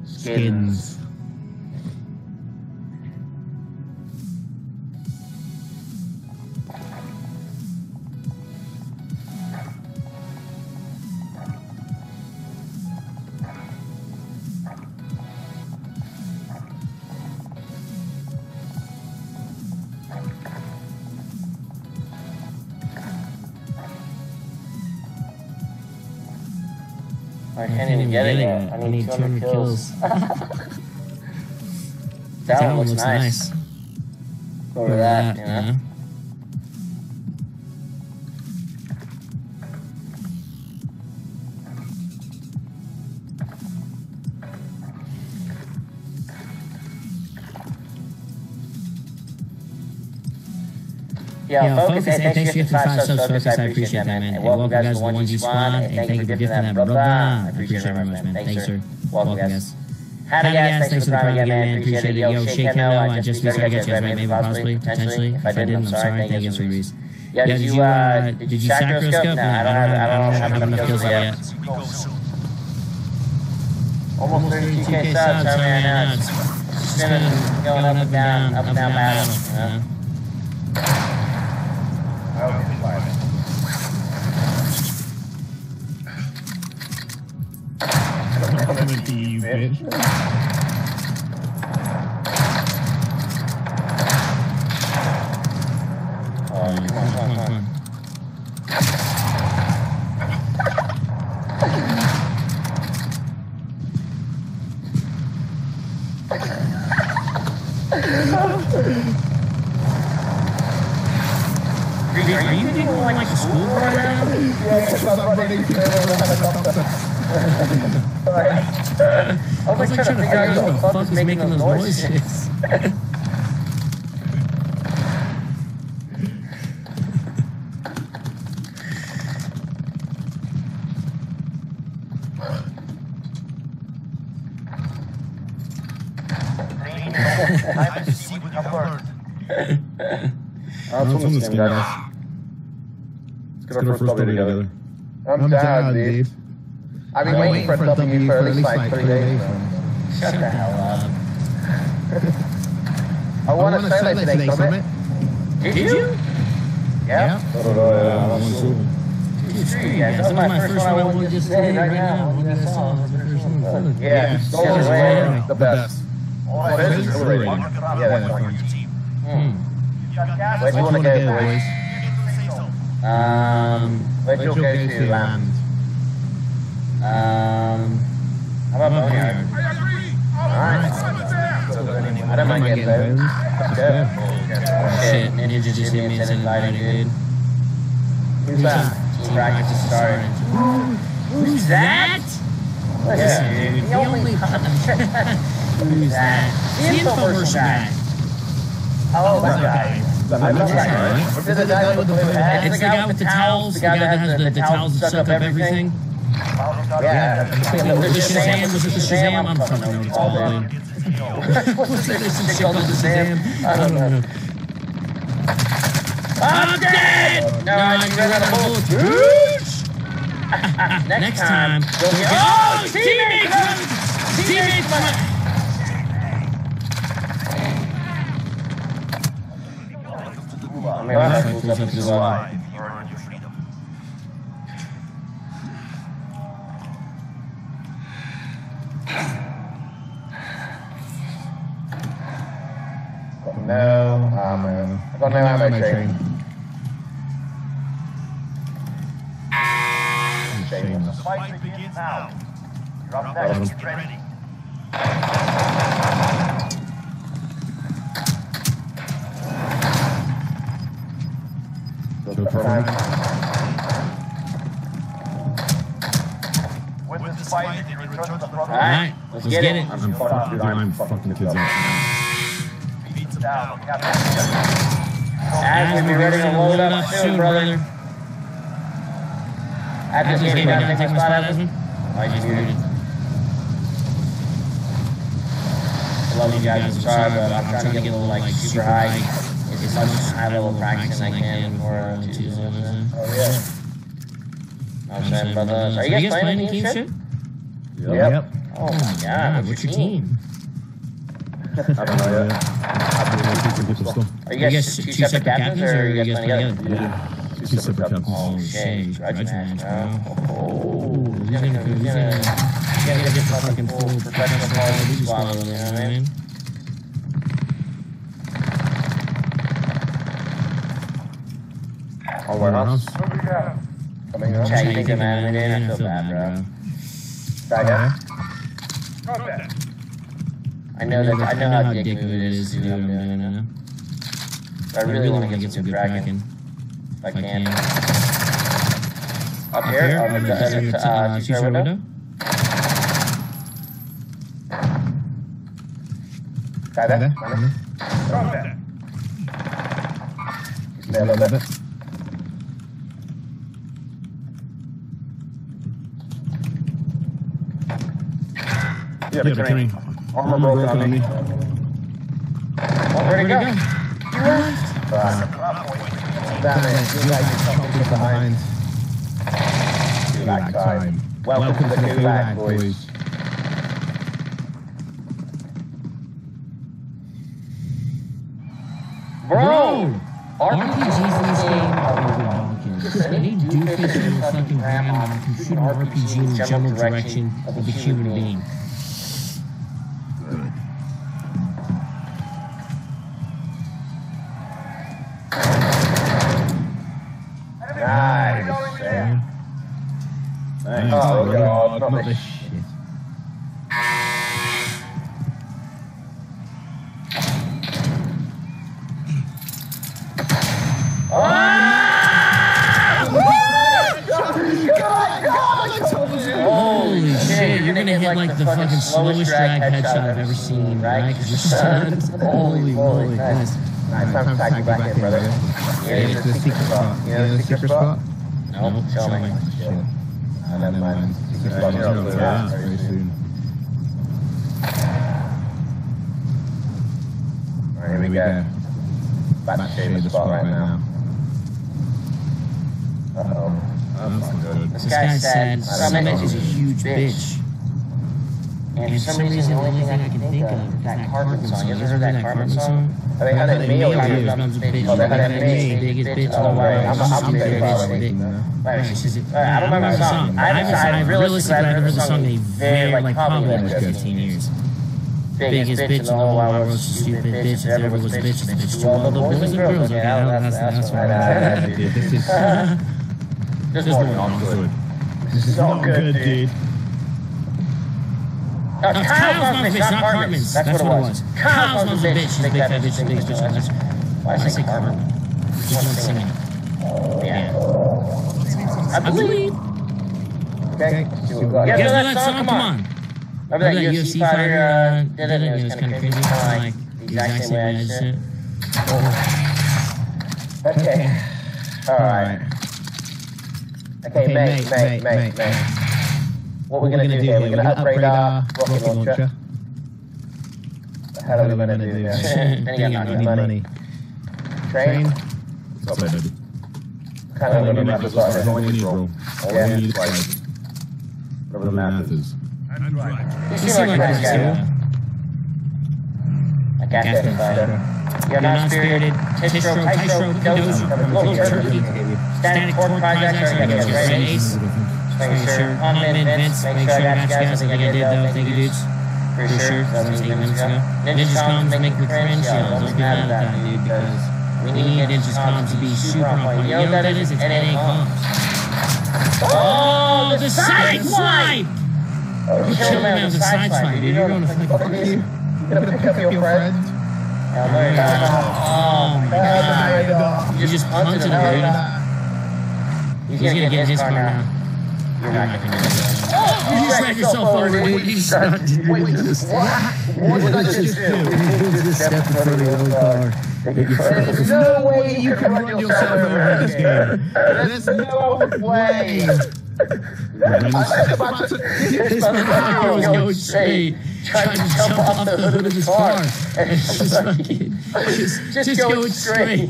Skins. I can't even get it yet. I need 200 kills. that one looks nice. Go over that, you know? Yeah. Yeah, Focus, hey, thanks for 5 subs, Focus, I appreciate that, man. And welcome guys to the ones you spawn, and thank you for gifting that, blah, blah. I appreciate it very much, man. Thanks, sir. Welcome, guys. Hadagas, thanks for the prime again, man. Appreciate it. Yo, Shake Hell, I just restarted you guys, right? Maybe, possibly, potentially. If I didn't, I'm sorry. Thank you for Reese. Yeah, did you sacroscope? No, I don't have enough kills yet. Almost 32k subs, I mean, it's spinning, going up and down battle, you know? Coming to you, bitch. Come on. Are you doing like a school right now? Yeah, I'm running through I was like trying to figure out what the fuck is making those noises. Let's win this game, guys. Let's get our first W together. I'm down, dude. I've been waiting for a W for at least like 3 days. Shut the hell up. I won a Saturday today, Summit. Did you? Yeah. Yeah, that was my first one I won just today, right now. Yeah, the best. Oh, it is really rating. Yeah, that's one. Where'd you want to go, boys? Where'd you go to land? How about Boneyard? Alright. I don't mind getting those. Let's go. Oh shit, Ninja just hit me and said inviting, dude. Who's that? Team practice started. Who's that? Listen, dude. The only... Who's that? The infomercial guy. Oh, that guy. It's the guy with the blue hat. It's the guy with the towels. The guy that has the towels that suck up everything. Yeah. Was it the Shazam? I'm fucking know what it's called. What's this shit called the Shazam? I don't know. I'm dead! No, I ran out of bullets. Next time, we'll get... Oh, teammates! Teammates! No ammo. I got no ammo train. The fight begins now. You're up next. Get ready. With this fight, you return to the front. Alright, let's get it. I'm fucking kids out. As we be ready to load up soon, brother. As this game, gotta take my spot, Asman. I just muted. I love you guys, I'm sorry, but I'm trying to get a little, like, super high. As much high-level practicing I can before Tuesday. Oh, yeah. I'm saying, brothers. Are you guys playing any team shit? Yep. Oh my god, what's your team? I don't know yet. Are you guys two separate captains, or are you guys playing together? Yeah. Two separate captains. Oh shit, grudge match, bro. Oh, he's gonna get the fucking full professional Call of Duty squad, you know what I mean? All warehouse. Chat, you think I'm animated? I feel bad, bro. I know how dick move it is to do what I'm doing now. I really want to get some good cracking. If I can. Up here, on the two-story window. Guy there? He's there a little bit. Yeah, but turning. Armor broke on me. Where'd it go? You left? Batman, you guys are coming from behind. Gulag time. Welcome to the Gulag, boys. Bro! RPGs in this game are ridiculous. Any doofus in your fucking grandma can shoot an RPG in the general direction of a human being. Nice. Oh, God, not this shit. Holy shit, you're gonna hit like the fucking slowest drag headshot I've ever seen, right? Because you're stunned. Holy moly. Nice, time to tag you back in, brother. Yeah, it's the secret spot. You know the secret spot? Nope, show me. Shit. Never mind. Secret spot very soon. Alright, here we go. Back to shade the spot right now. Uh-oh. That's not good. This guy said Summit is a huge bitch. And for some reason, the only thing I can think of is that Cartman song. You ever heard that Cartman song? Are they had me or Oh, they had me. Biggest bitch in the world. I'm very far away from that. I don't remember the song. I realistically, I've heard the song in a very, like, probably like 15 years. Biggest bitch in the whole wide world, stupid bitch. If ever was a bitch, it's a bitch to all the boys and girls. Okay, that's right. This is not good. This is not good, dude. Kyle's mom's bitch, not Cartman's. That's what it was. Kyle's mom's a bitch. She's a big fat bitch. She's a big bitch. Why did I say Cartman? Just one singing. Yeah. I believe. Okay. You guys know that song? Come on. Remember that UFC fighter did it? It was kind of cringy. Kind of like the exact same way I just did it. Okay. Alright. Okay, mate. What we're gonna do here, we're gonna upgrade our rocket launcher. What the hell are we gonna do here? Then you got Need money. Train? What's up, baby? Kind of gonna wrap this up here. All we need, bro. All we need is Whatever whatever the math is. You seem like a nice guy. A gas fighter. You're not spirited. Tistro, Dozy, Little Turkey, Static Pork Pies, actually, I got your Ace. Make sure. Unmanned Vince, make sure I got you guys. I think I did, though. Thank you, dudes. Pretty sure. That was 8 minutes ago. Ninja's Comms make me cringe. Yeah, don't be mad at that, dude, because we need Ninja's Comms to be super on point. You know what that is? It's NA Comms. Oh, the side swipe! You killed him with a side swipe, dude. You're going to fucking fuck you. You're gonna pick up your friend? Oh my god. You just punted him, dude. He's gonna get in his car now. You're not gonna get in. You just ran yourself over, dude. You just What did I just do? Step in front of your own car. There's no way you can run yourself over this game. There's no way. This motherfucker was going straight, trying to jump off the hood of his car. And it's just fucking, just going straight.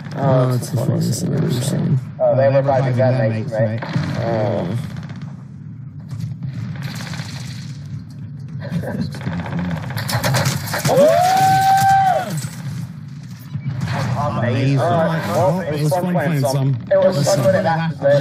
Oh, that's the funniest thing I've ever seen. Oh, they were probably gun mates, mate. Oh. Amazing. It was fun playing some. It was fun with it after.